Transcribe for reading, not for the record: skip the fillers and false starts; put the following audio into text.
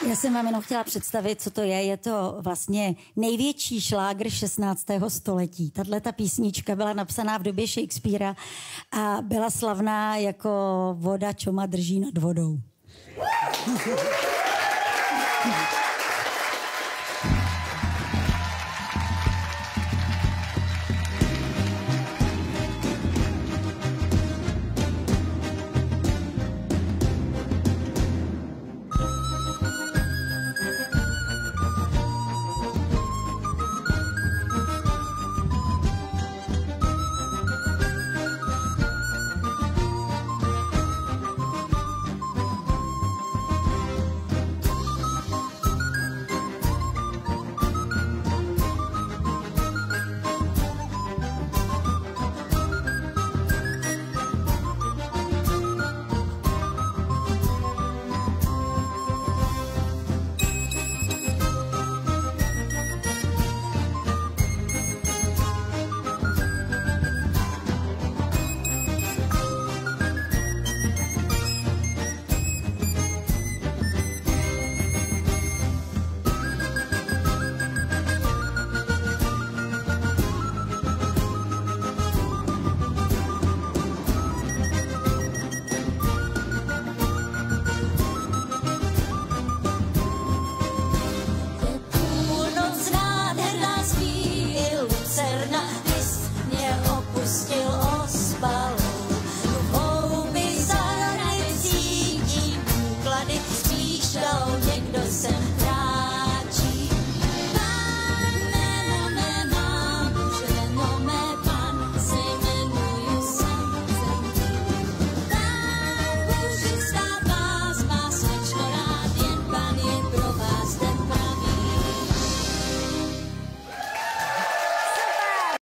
Já jsem vám jenom chtěla představit, co to je. Je to vlastně největší šlágr 16. století. Tato písnička byla napsaná v době Shakespearea a byla slavná jako voda, čoma drží nad vodou.